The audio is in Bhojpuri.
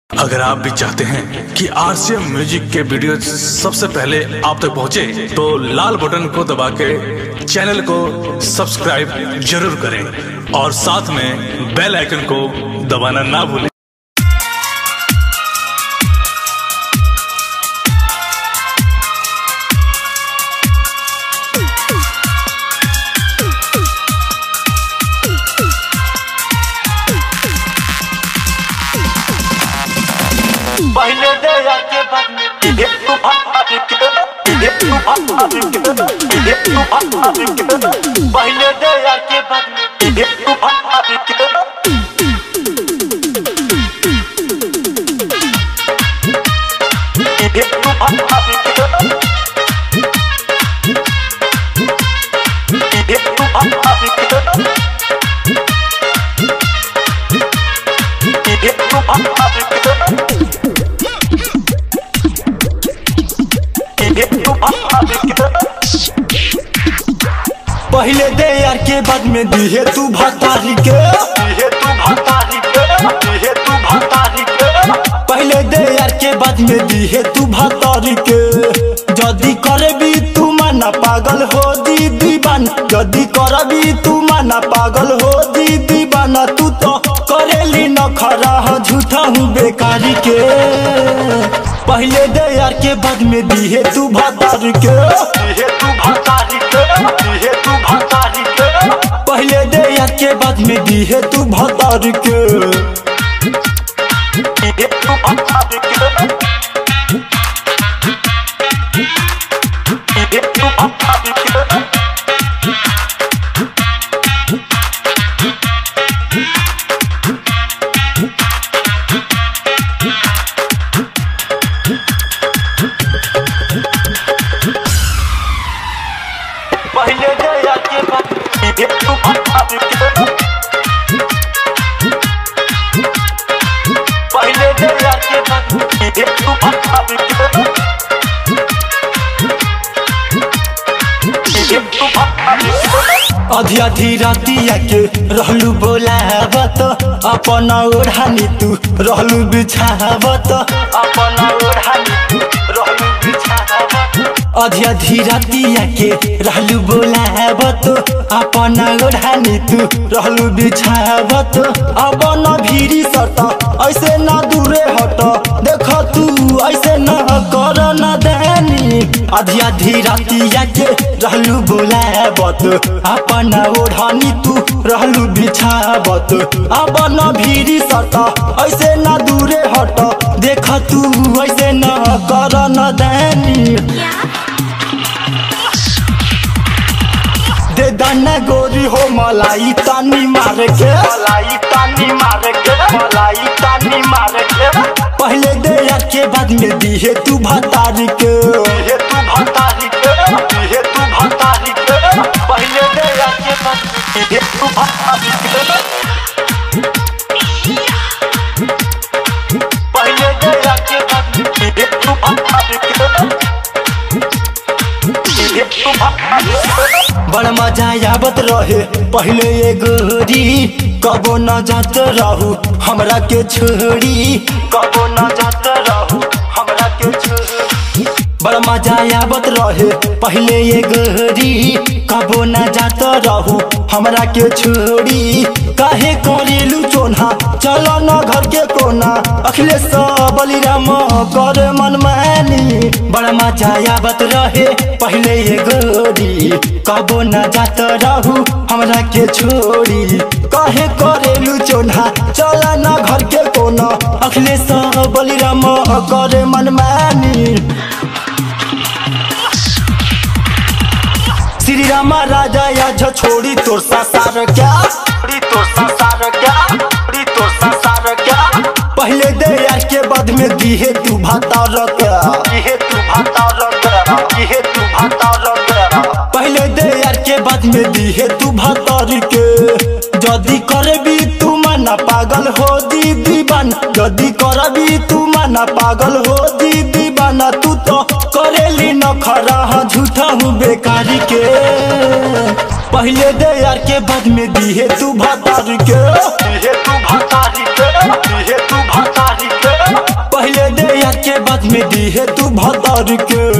अगर आप भी चाहते हैं कि आरसीएम म्यूजिक के वीडियो सबसे पहले आप तक पहुंचे, तो लाल बटन को दबा के चैनल को सब्सक्राइब जरूर करें और साथ में बेल आइकन को दबाना ना भूलें। पहले दे के बाद में एक तू भाग के एक तू भाग के एक तू भाग के पहले दे के बाद में एक तू भाग के एक तू भाग के एक तू भाग के एक तू भाग के पहले दे यार के बाद में दिहे तू भतारी के दिहे तू भतारी के दिहे तू भतारी के पहले दे यार के बाद में दिहे तू भतारी के जदी करबी तू माना पागल हो दी दीवाना जदी करबी तू माना पागल हो दी दीवाना तू तो करेली न खरा झूठा हूँ बेकारी के पहले दे यार के बाद में दिहे तू भतारी के दिहे तू भतारी के दिहे तू भतारी के पहले दे यार के बाद में दिहे तू भतारी के दिहे तू भतारी के दिहे तू भतारी के पहले दे यार के बाद एक तू भतारी के पहले दे यार के बाद एक तू भतारी के एक तू भतारी के आधी आधी रातिया के रहलू बोलावत अपन ओढ़ानी तू रहलू बिछावत अपन ओढ़ानी तू रहलू बिछावत आधी आधी रातिया के रहलू बोलावत अपन ओढ़ानी तू रहलू बिछावत अब न भीरी सट ऐसे न दूरे हट देख तू ऐसे न कर न देनी आधी आधी रातिया के रहलू बोलावत अपन ओढ़ानी तू रहलू बिछावत अब न भीरी सट ऐसे न दूरे हट देख तू ऐसे न कर न देनी दे दाना गोरी हो मलाई तानी मार के मलाई तानी मार के मलाई तानी मार के पहले दे यार के बाद में दिहे तू भतारी के दिहे तू भतारी के दिहे तू भतारी के पहले दे यार के बाद दिहे तू भतारी के पहले दे यार के बाद दिहे तू भतारी के बड़ मजा आवत रहे पहले ये गोरी कबो न जात रहू हमरा के छोड़ी कबो न जात रहू हमरा के छोड़ी बड़ मजा आवत रहे पहले ये गोरी कबो न जात रहू हमरा के छोड़ी काहे करेलू चोना चलो न घर के कोना अखिलेश बलिराम कर मनमानी बड़ मजा आवत रहे पहले ये गोरी कबो न जात रहू हमरा के छोड़ी काहे करेलू चोना चला न घर के कोना अखिलेश बलिराम कर मनमानी श्री राम राजा या छोड़ी तोर सार क्या छोड़ी तोर सार क्या छोड़ी तोर सार क्या पहले दे यार के बाद में दिहे तू भतार क्या दिहे तू भतार क्या दिहे तू भतार क्या पहले दे यार के बाद में दिहे तू भतार के जदी करबी तू माना पागल हो दी दीवाना जदी करबी तू माना पागल हो दी दीवाना तू तो करेली न खरा झूठा हूँ बेकारी के पहले दे यार के बाद में दिहे तू भतारी के दिहे तू भतारी के दिहे तू भतारी के। के बाद में दी है तू भतर के